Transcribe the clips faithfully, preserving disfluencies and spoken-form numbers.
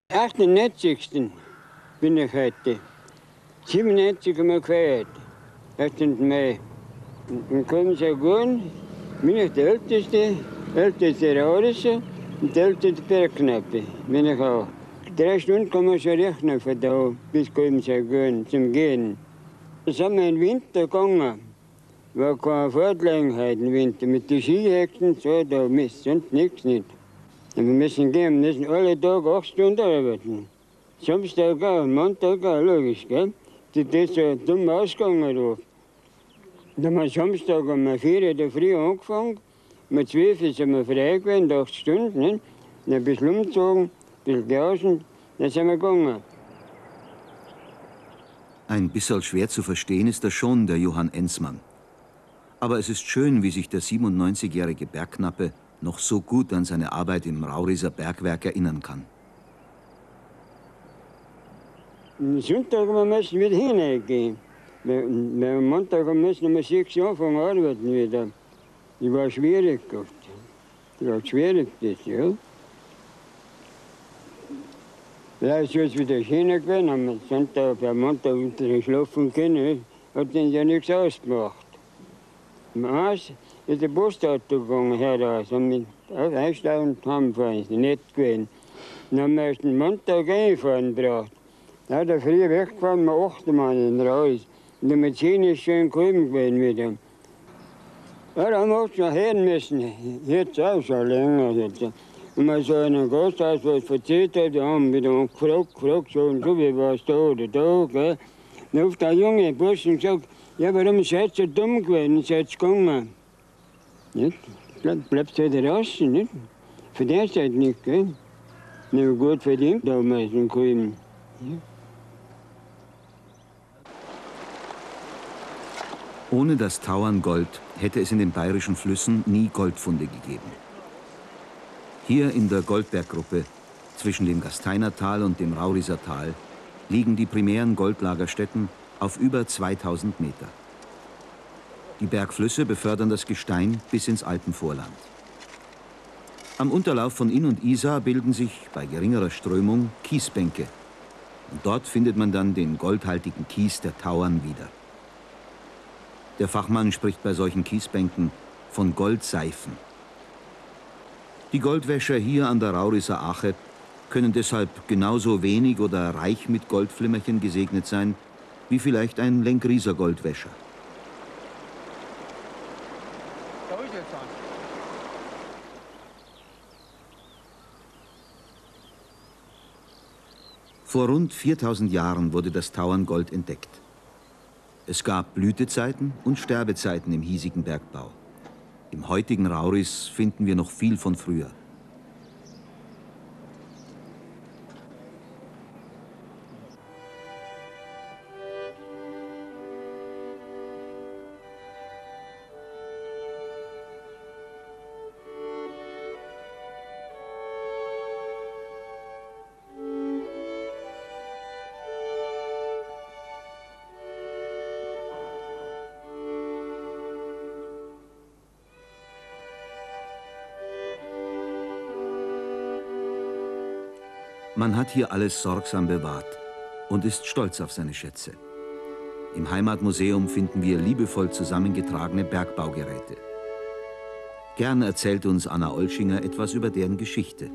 achtundneunzigsten bin ich heute. siebenundneunzig haben wir gefeiert. achtzehnten Mai. Und kommen Sie gut, bin ich der Älteste, älteste Raurischer und der älteste Bergknappe. Bin ich auch. Drei Stunden kann man schon rechnen von da bis kommen Sie gut zum Gehen. Da sind wir im Winter gegangen. War keine Fortgelegenheit im Winter. Mit den Skihexen, so, da ist sonst nichts nicht. Und wir müssen gehen, wir müssen alle Tage acht Stunden arbeiten. Samstag auch, Montag auch, logisch, gell? Das ist so dumm ausgegangen da. Dann haben wir Samstag um vier Uhr der Früh angefangen. Um zwölf Uhr sind wir frei gewesen, acht Stunden. Nicht? Dann ein bisschen umgezogen, ein bisschen gehausen, dann sind wir gegangen. Ein bisschen schwer zu verstehen ist das schon, der Johann Enzmann. Aber es ist schön, wie sich der siebenundneunzigjährige Bergknappe noch so gut an seine Arbeit im Rauriser Bergwerk erinnern kann. Am Sonntag müssen wir wieder hineingehen. Am Montag müssen wir sechs Uhr anfangen arbeiten wieder. Das war schwierig. Das war schwierig, das, ja. Vielleicht ist es wieder schöner gewesen, am Sonntag, am Montag wieder schlafen können. Hat uns ja nichts ausgemacht. Am Eis ist der Postauto gegangen heraus und mit einsteigen und heimfahren, ist nicht gewesen. Dann haben wir erst den Montag einfahren gebraucht. Da hat er früh weggefahren, wir achten Mal in raus. Und die Medizin ist schön gekommen gewesen wieder. Ja, da haben wir uns noch hören müssen. Jetzt auch schon länger. Jetzt. Und man so einen Gasthaus was erzählt hat, die haben wieder gefragt, gefragt, so und so, wie war es da oder da, gell. Dann ruft der junge Bursch und sagt, ja, warum seid ihr so dumm gewesen, seid ihr gegangen? Nicht? Bleib, bleibst du da draußen, nicht? Verdienst halt nicht, gell? Nicht gut verdient damals in Kulm. Ja. Ohne das Tauerngold hätte es in den bayerischen Flüssen nie Goldfunde gegeben. Hier in der Goldberggruppe, zwischen dem Gasteinertal und dem Rauriser Tal, liegen die primären Goldlagerstätten auf über zweitausend Meter. Die Bergflüsse befördern das Gestein bis ins Alpenvorland. Am Unterlauf von Inn und Isar bilden sich bei geringerer Strömung Kiesbänke. Und dort findet man dann den goldhaltigen Kies der Tauern wieder. Der Fachmann spricht bei solchen Kiesbänken von Goldseifen. Die Goldwäscher hier an der Rauriser Ache können deshalb genauso wenig oder reich mit Goldflimmerchen gesegnet sein, wie vielleicht ein Lenkrieser Goldwäscher. Vor rund viertausend Jahren wurde das Tauerngold entdeckt. Es gab Blütezeiten und Sterbezeiten im hiesigen Bergbau. Im heutigen Rauris finden wir noch viel von früher. Man hat hier alles sorgsam bewahrt und ist stolz auf seine Schätze. Im Heimatmuseum finden wir liebevoll zusammengetragene Bergbaugeräte. Gern erzählt uns Anna Olschinger etwas über deren Geschichte.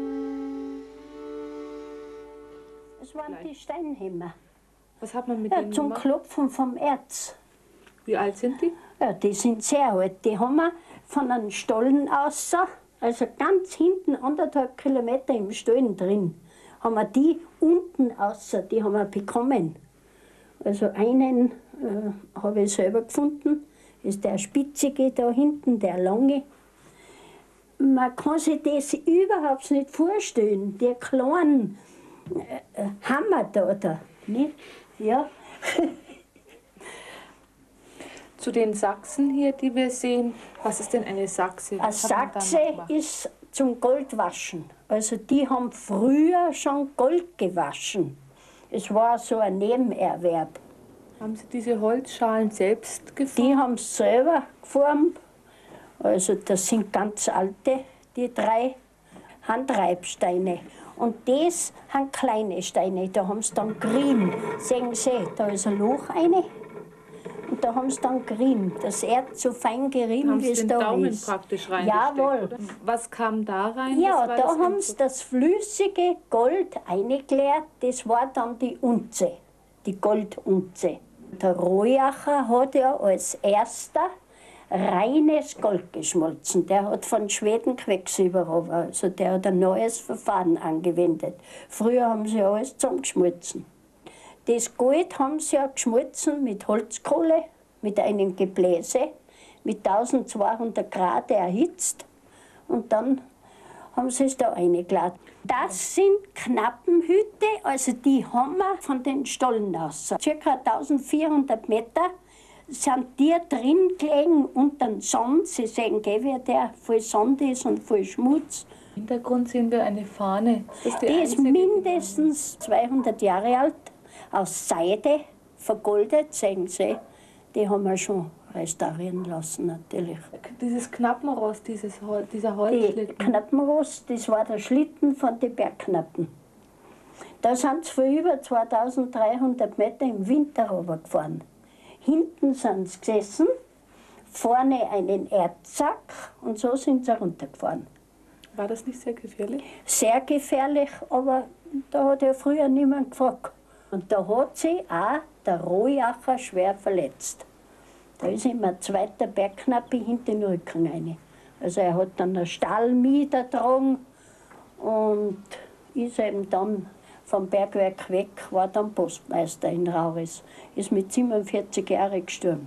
Das waren die Steinhämmer. Was hat man mit ja, denen zum gemacht? Klopfen vom Erz. Wie alt sind die? Ja, die sind sehr alt. Die haben wir von einem Stollen aus, also ganz hinten, anderthalb Kilometer im Stollen drin, haben wir die unten außer, die haben wir bekommen. Also einen äh, habe ich selber gefunden, ist der spitzige da hinten, der lange. Man kann sich das überhaupt nicht vorstellen, die kleinen äh, Hammer da, da nicht? Ja. Zu den Sachsen hier, die wir sehen, was ist denn eine Sachse? Eine Sachse ist zum Goldwaschen. Also die haben früher schon Gold gewaschen. Es war so ein Nebenerwerb. Haben Sie diese Holzschalen selbst geformt? Die haben es selber geformt. Also das sind ganz alte, die drei Handreibsteine. Und das sind kleine Steine, da haben sie dann gerieben. Sehen Sie, da ist ein Loch rein. Und da haben sie dann gerieben. Das Erz so fein gerieben, wie es den da Daumen ist. praktisch reingesteckt, Jawohl. oder? Was kam da rein? Ja, Das war da das haben sie das flüssige Gold eingeleert. Das war dann die Unze, die Goldunze. Der Royacher hat ja als erster reines Gold geschmolzen. Der hat von Schweden Quecksilber runter. Also der hat ein neues Verfahren angewendet. Früher haben sie alles zusammengeschmolzen. Das Gold haben sie ja geschmolzen mit Holzkohle, mit einem Gebläse, mit eintausendzweihundert Grad erhitzt. Und dann haben sie es da reingeladen. Das sind Knappenhüte, also die haben wir von den Stollen aus. Circa eintausendvierhundert Meter sind die drin gelegen unter dem Sand. Sie sehen, wie der voll Sand ist und voll Schmutz. Im Hintergrund sehen wir eine Fahne. Ist Die, die die ist mindestens zweihundert Jahre alt, aus Seide, vergoldet, sehen Sie. Die haben wir schon restaurieren lassen, natürlich. Dieses Knappenrost, dieses Hol dieser Die Holzschlitten. Knappenrost, das war der Schlitten von den Bergknappen. Da sind sie für über zweitausenddreihundert Meter im Winter runtergefahren. Hinten sind sie gesessen, vorne einen Erdsack und so sind sie runtergefahren. War das nicht sehr gefährlich? Sehr gefährlich, aber da hat ja früher niemand gefragt. Und da hat sich auch der Royacher schwer verletzt. Da ist ihm ein zweiter Bergknappe hinter den Rücken rein. Also er hat dann eine Stahlmieder getragen und ist eben dann vom Bergwerk weg, war dann Postmeister in Rauris. Ist mit siebenundvierzig Jahren gestorben.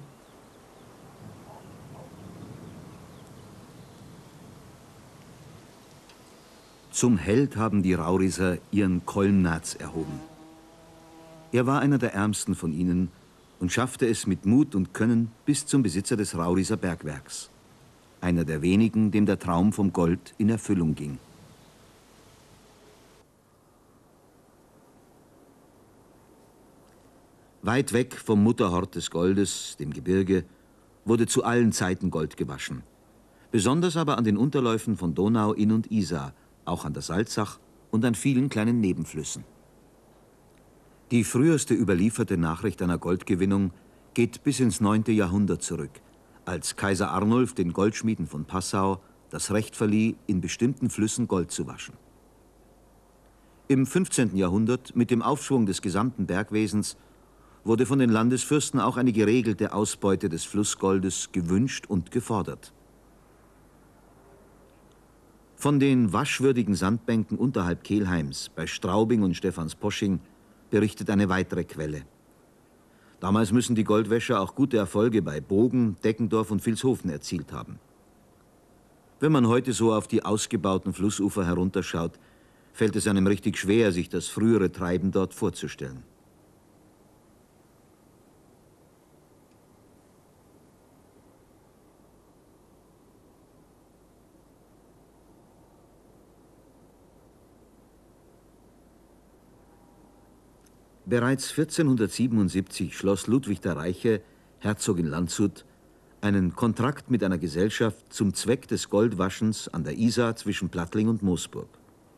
Zum Held haben die Rauriser ihren Kolmnaz erhoben. Er war einer der ärmsten von ihnen und schaffte es mit Mut und Können bis zum Besitzer des Rauriser Bergwerks. Einer der wenigen, dem der Traum vom Gold in Erfüllung ging. Weit weg vom Mutterhort des Goldes, dem Gebirge, wurde zu allen Zeiten Gold gewaschen. Besonders aber an den Unterläufen von Donau, Inn und Isar, auch an der Salzach und an vielen kleinen Nebenflüssen. Die früheste überlieferte Nachricht einer Goldgewinnung geht bis ins neunte Jahrhundert zurück, als Kaiser Arnulf den Goldschmieden von Passau das Recht verlieh, in bestimmten Flüssen Gold zu waschen. Im fünfzehnten Jahrhundert, mit dem Aufschwung des gesamten Bergwesens, wurde von den Landesfürsten auch eine geregelte Ausbeute des Flussgoldes gewünscht und gefordert. Von den waschwürdigen Sandbänken unterhalb Kelheims, bei Straubing und Stephansposching, berichtet eine weitere Quelle. Damals müssen die Goldwäscher auch gute Erfolge bei Bogen, Deckendorf und Vilshofen erzielt haben. Wenn man heute so auf die ausgebauten Flussufer herunterschaut, fällt es einem richtig schwer, sich das frühere Treiben dort vorzustellen. Bereits vierzehnhundertsiebenundsiebzig schloss Ludwig der Reiche, Herzog in Landshut, einen Kontrakt mit einer Gesellschaft zum Zweck des Goldwaschens an der Isar zwischen Plattling und Moosburg.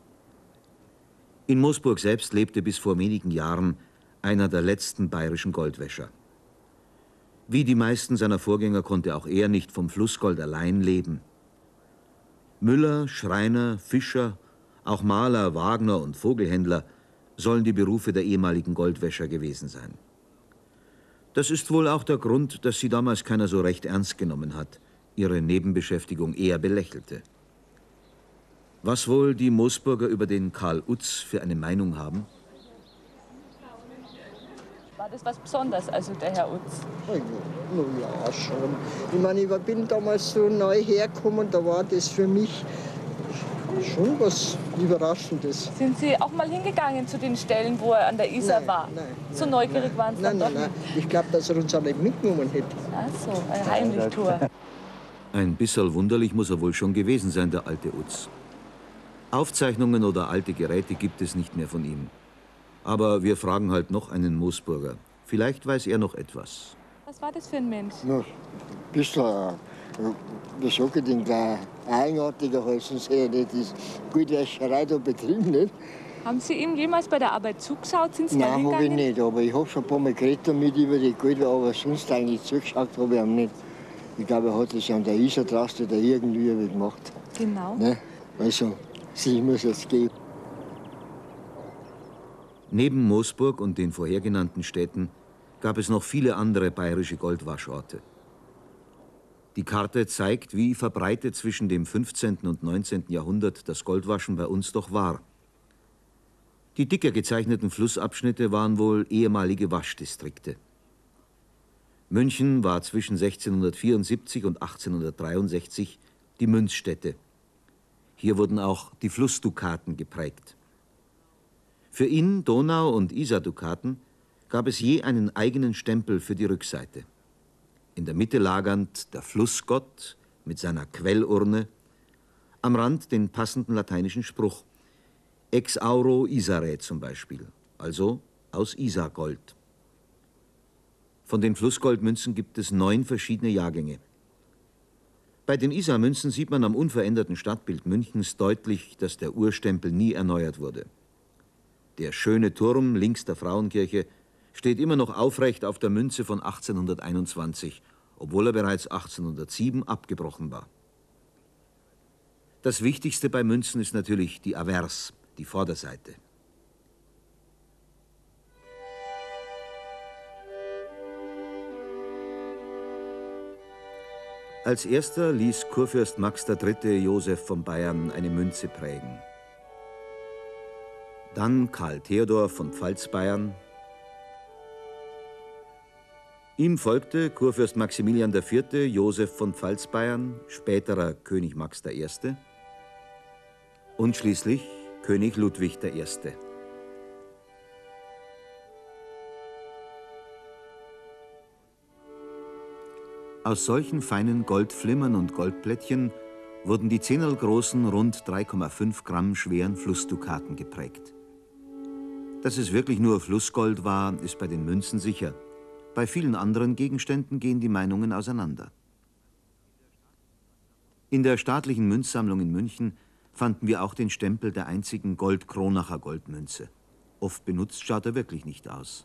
In Moosburg selbst lebte bis vor wenigen Jahren einer der letzten bayerischen Goldwäscher. Wie die meisten seiner Vorgänger konnte auch er nicht vom Flussgold allein leben. Müller, Schreiner, Fischer, auch Maler, Wagner und Vogelhändler sollen die Berufe der ehemaligen Goldwäscher gewesen sein. Das ist wohl auch der Grund, dass sie damals keiner so recht ernst genommen hat, ihre Nebenbeschäftigung eher belächelte. Was wohl die Moosburger über den Karl Utz für eine Meinung haben? War das was Besonderes, also der Herr Utz? Na ja, schon. Ich meine, ich bin damals so neu hergekommen, da war das für mich schon was Überraschendes. Sind Sie auch mal hingegangen zu den Stellen, wo er an der Isar Nein, war? nein, so nein, neugierig nein, waren Sie nein, dann nein, doch nein. nicht? Ich glaube, dass er uns alle mitgenommen hätte. Ach so, eine Heimlichtour. Ein bisschen wunderlich muss er wohl schon gewesen sein, der alte Utz. Aufzeichnungen oder alte Geräte gibt es nicht mehr von ihm. Aber wir fragen halt noch einen Moosburger. Vielleicht weiß er noch etwas. Was war das für ein Mensch? Na, ein bisschen wie sage ich denn gleich, eigenartiger als sonst hätte er nicht das Goldwäscherei da betrieben. Nicht? Haben Sie ihm jemals bei der Arbeit zugeschaut? Sind Sie mal Nein, habe ich hingegangen? nicht, aber ich habe schon ein paar Mal geredet damit über die Goldwäsche, aber sonst eigentlich zugeschaut habe ich ihm nicht. Ich glaube, er hat das an der Isar draußen oder irgendwie gemacht. Genau. Ne? Also, sie muss es geben. Neben Moosburg und den vorher genannten Städten gab es noch viele andere bayerische Goldwaschorte. Die Karte zeigt, wie verbreitet zwischen dem fünfzehnten und neunzehnten Jahrhundert das Goldwaschen bei uns doch war. Die dicker gezeichneten Flussabschnitte waren wohl ehemalige Waschdistrikte. München war zwischen sechzehnhundertvierundsiebzig und achtzehnhundertdreiundsechzig die Münzstätte. Hier wurden auch die Flussdukaten geprägt. Für Inn-, Donau- und Isardukaten gab es je einen eigenen Stempel für die Rückseite. In der Mitte lagernd der Flussgott mit seiner Quellurne, am Rand den passenden lateinischen Spruch Ex auro Isarae zum Beispiel, also aus Isargold. Von den Flussgoldmünzen gibt es neun verschiedene Jahrgänge. Bei den Isarmünzen sieht man am unveränderten Stadtbild Münchens deutlich, dass der Urstempel nie erneuert wurde. Der schöne Turm links der Frauenkirche steht immer noch aufrecht auf der Münze von achtzehnhunderteinundzwanzig, obwohl er bereits achtzehnhundertsieben abgebrochen war. Das Wichtigste bei Münzen ist natürlich die Avers, die Vorderseite. Als erster ließ Kurfürst Max der Dritte Josef von Bayern eine Münze prägen. Dann Karl Theodor von Pfalz-Bayern. Ihm folgte Kurfürst Maximilian der Vierte Josef von Pfalz-Bayern, späterer König Max der Erste. Und schließlich König Ludwig der Erste. Aus solchen feinen Goldflimmern und Goldplättchen wurden die zehnerlgroßen, rund drei Komma fünf Gramm schweren Flussdukaten geprägt. Dass es wirklich nur Flussgold war, ist bei den Münzen sicher. Bei vielen anderen Gegenständen gehen die Meinungen auseinander. In der staatlichen Münzsammlung in München fanden wir auch den Stempel der einzigen Gold-Kronacher Goldmünze. Oft benutzt schaut er wirklich nicht aus.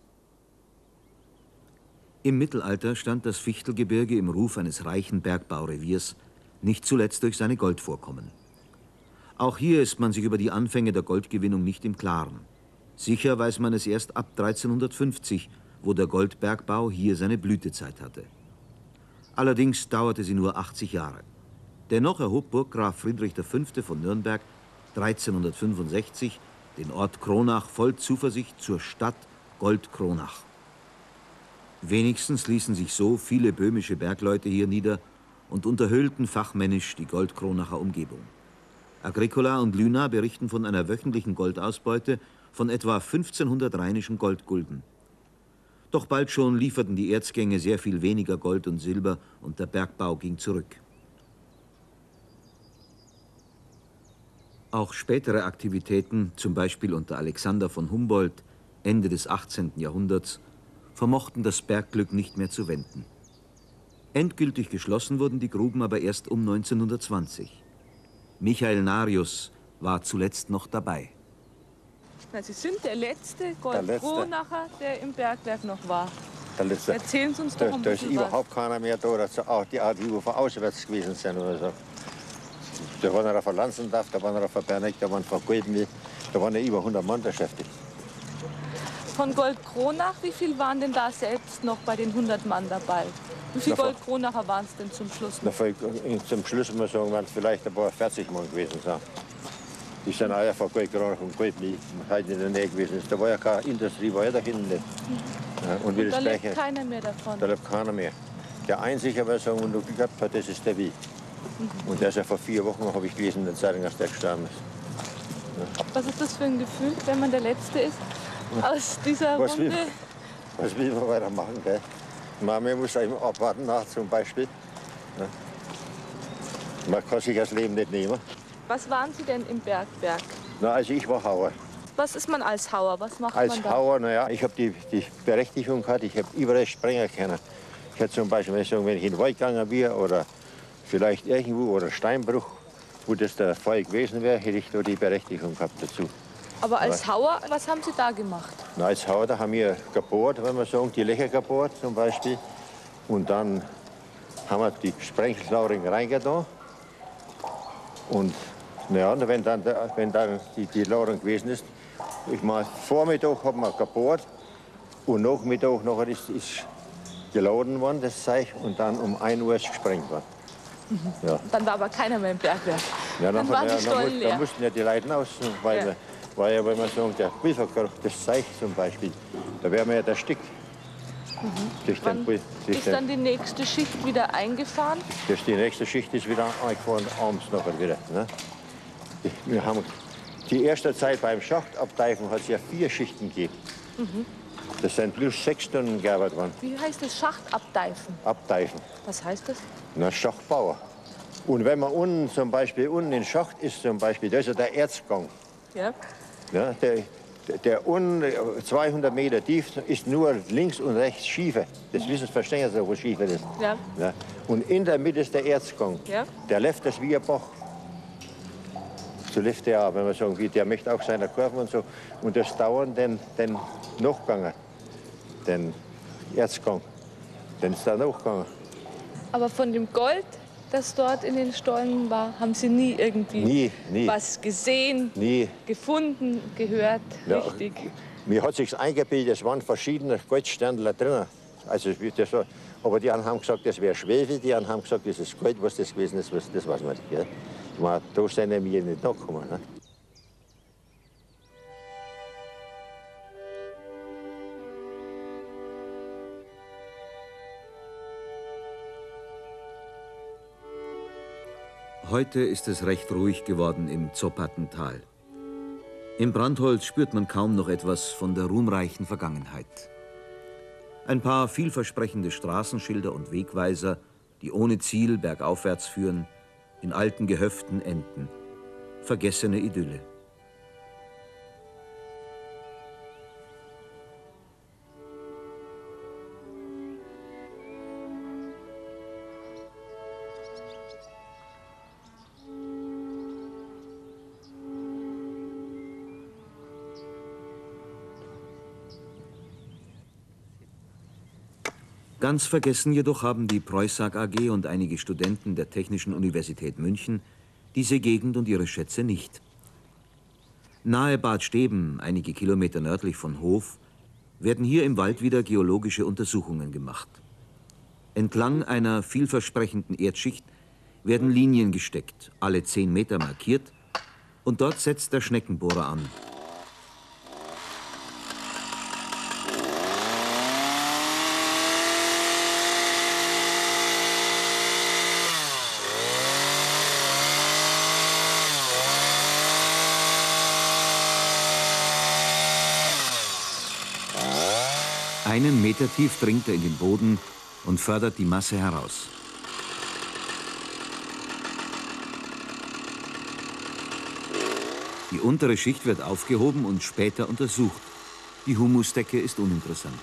Im Mittelalter stand das Fichtelgebirge im Ruf eines reichen Bergbaureviers, nicht zuletzt durch seine Goldvorkommen. Auch hier ist man sich über die Anfänge der Goldgewinnung nicht im Klaren. Sicher weiß man es erst ab dreizehnhundertfünfzig, wo der Goldbergbau hier seine Blütezeit hatte. Allerdings dauerte sie nur achtzig Jahre. Dennoch erhob Burggraf Friedrich der Fünfte von Nürnberg dreizehnhundertfünfundsechzig den Ort Kronach voll Zuversicht zur Stadt Gold-Kronach. Wenigstens ließen sich so viele böhmische Bergleute hier nieder und unterhöhlten fachmännisch die Gold-Kronacher Umgebung. Agricola und Lüna berichten von einer wöchentlichen Goldausbeute von etwa fünfzehnhundert rheinischen Goldgulden. Doch bald schon lieferten die Erzgänge sehr viel weniger Gold und Silber und der Bergbau ging zurück. Auch spätere Aktivitäten, zum Beispiel unter Alexander von Humboldt, Ende des achtzehnten Jahrhunderts, vermochten das Bergglück nicht mehr zu wenden. Endgültig geschlossen wurden die Gruben aber erst um neunzehnhundertzwanzig. Michael Narius war zuletzt noch dabei. Na, Sie sind der letzte Gold-Kronacher, der im Bergwerk noch war. Der letzte. Erzählen Sie uns da, doch ein da ist bisschen überhaupt was. keiner mehr da, dass auch die, auch die, die von auswärts gewesen sind oder so. Da waren noch von Lanzendorf, da waren noch von Berneck, da waren von Goldenweg, da waren ja über hundert Mann beschäftigt. Von Gold-Kronach, wie viel waren denn da selbst noch bei den hundert Mann dabei? Wie viele Gold-Kronacher waren es denn zum Schluss noch? Na, zum Schluss muss man sagen, waren es vielleicht ein paar vierzig Mann gewesen sein. Die sind auch ja von Gold-Kronach und Goldmilch heute in der Nähe gewesen. Da war ja keine Industrie, war ja da hinten nicht. Ja, und, Und da lebt Gleiche, keiner mehr davon? Da lebt keiner mehr. Der Einzige, was sagen, und du gehabt hat, das ist der Wie. Mhm. Und der ist ja vor vier Wochen, habe ich gelesen, in der Zeitung, dass der gestorben ist. Ja. Was ist das für ein Gefühl, wenn man der Letzte ist aus dieser was Runde? Will, was will man weitermachen, gell? Man muss eben abwarten nach, zum Beispiel. Ja. Man kann sich das Leben nicht nehmen. Was waren Sie denn im Bergwerk? Na, also ich war Hauer. Was ist man als Hauer? Was macht Als man da? Hauer, naja, ich habe die, die Berechtigung gehabt, ich habe überall springen können. Ich hätte zum Beispiel, wenn ich in den Wald gegangen bin oder vielleicht irgendwo oder Steinbruch, wo das der Fall gewesen wäre, hätte ich da die Berechtigung gehabt dazu. Aber als Hauer, was haben Sie da gemacht? Na, als Hauer, da haben wir gebohrt, wenn wir sagen, die Löcher gebohrt zum Beispiel. Und dann haben wir die Sprenkelslauring reingetan. Und ja, wenn dann, wenn dann die, die Lauring gewesen ist, ich meine, Vormittag haben wir gebohrt und Nachmittag nachher ist, ist geladen worden, das Zeug, und dann um ein Uhr ist gesprengt worden. Mhm. Ja. Dann war aber keiner mehr im Bergwerk. Ja, dann nachher, waren die ja, Stollen dann, leer. dann mussten ja die Leute raus, weil, Ja. wir, weil ja, wenn man sagen, der Pulvergeruch, das Zeug zum Beispiel, da wären wir ja der Stück. Mhm. Durch den Wann Pul- durch ist den- dann die nächste Schicht wieder eingefahren? Das die nächste Schicht ist wieder eingefahren, abends nachher wieder. Ne? Wir haben die erste Zeit beim Schachtabteifen hat es ja vier Schichten gegeben. Mhm. Das sind plus sechs Stunden gearbeitet worden. Wie heißt das? Schachtabteifen? Abteifen. Was heißt das? Na, Schachtbauer. Und wenn man unten zum Beispiel unten in Schacht ist, zum Beispiel, da ist ja der Erzgang. Ja. Ja, der, der unten zweihundert Meter tief ist nur links und rechts Schiefer. Das wissen Sie, verstehen Sie, wo Schiefer ist. Ja. Ja. Und in der Mitte ist der Erzgang. Ja. Der läuft das wie ein Bach. So läuft der auch, wenn man sagen, wie, der möchte auch seine Kurven und so. Und das dauern den, den Nachgang, den Erzgang. Den ist der Nachgang. Aber von dem Gold, das dort in den Stollen war, haben Sie nie irgendwie Nie, nie. was gesehen, Nie. gefunden, gehört, Ja, richtig? Mir hat sich eingebildet, es waren verschiedene Goldsternler drin. Also, das war, aber die einen haben gesagt, das wäre Schwefel, die anderen haben gesagt, das ist Gold, was das gewesen ist, was, das weiß man nicht. Gell? Ich meine, da sind wir nicht nachgekommen. Ne? Heute ist es recht ruhig geworden im Zoppatental. Im Brandholz spürt man kaum noch etwas von der ruhmreichen Vergangenheit. Ein paar vielversprechende Straßenschilder und Wegweiser, die ohne Ziel bergaufwärts führen, in alten Gehöften enden. Vergessene Idylle. Ganz vergessen jedoch haben die Preußag A G und einige Studenten der Technischen Universität München diese Gegend und ihre Schätze nicht. Nahe Bad Steben, einige Kilometer nördlich von Hof, werden hier im Wald wieder geologische Untersuchungen gemacht. Entlang einer vielversprechenden Erdschicht werden Linien gesteckt, alle zehn Meter markiert, und dort setzt der Schneckenbohrer an. Einen Meter tief dringt er in den Boden und fördert die Masse heraus. Die untere Schicht wird aufgehoben und später untersucht. Die Humusdecke ist uninteressant.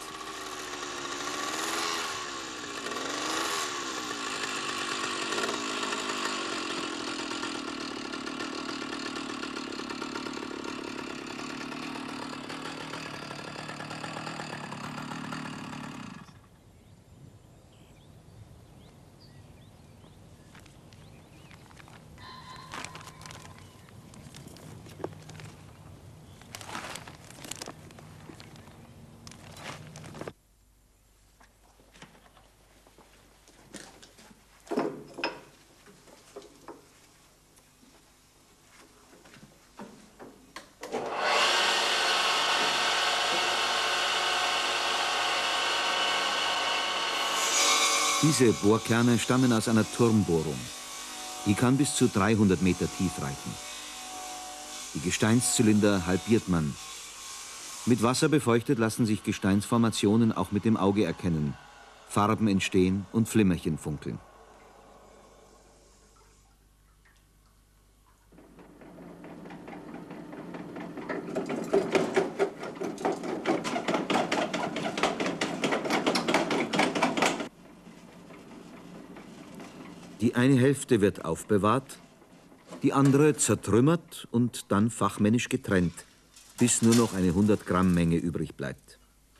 Diese Bohrkerne stammen aus einer Turmbohrung. Die kann bis zu dreihundert Meter tief reichen. Die Gesteinszylinder halbiert man. Mit Wasser befeuchtet lassen sich Gesteinsformationen auch mit dem Auge erkennen. Farben entstehen und Flimmerchen funkeln. Die eine Hälfte wird aufbewahrt, die andere zertrümmert und dann fachmännisch getrennt, bis nur noch eine hundert Gramm Menge übrig bleibt.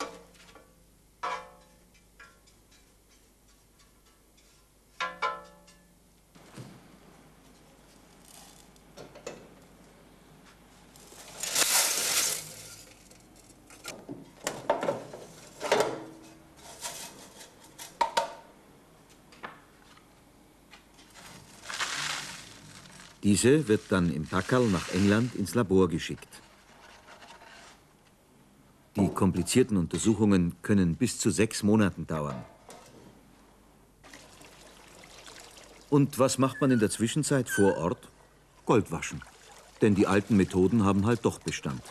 Diese wird dann im Packerl nach England ins Labor geschickt. Die komplizierten Untersuchungen können bis zu sechs Monaten dauern. Und was macht man in der Zwischenzeit vor Ort? Gold waschen. Denn die alten Methoden haben halt doch Bestand.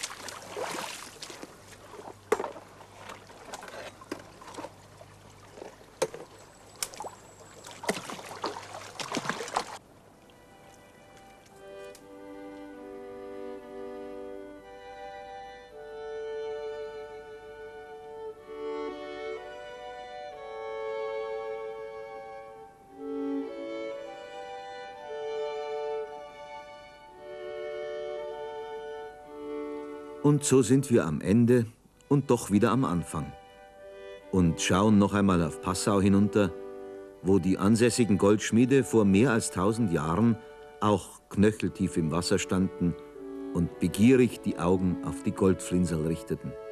Und so sind wir am Ende und doch wieder am Anfang. Und schauen noch einmal auf Passau hinunter, wo die ansässigen Goldschmiede vor mehr als tausend Jahren auch knöcheltief im Wasser standen und begierig die Augen auf die Goldflinsel richteten.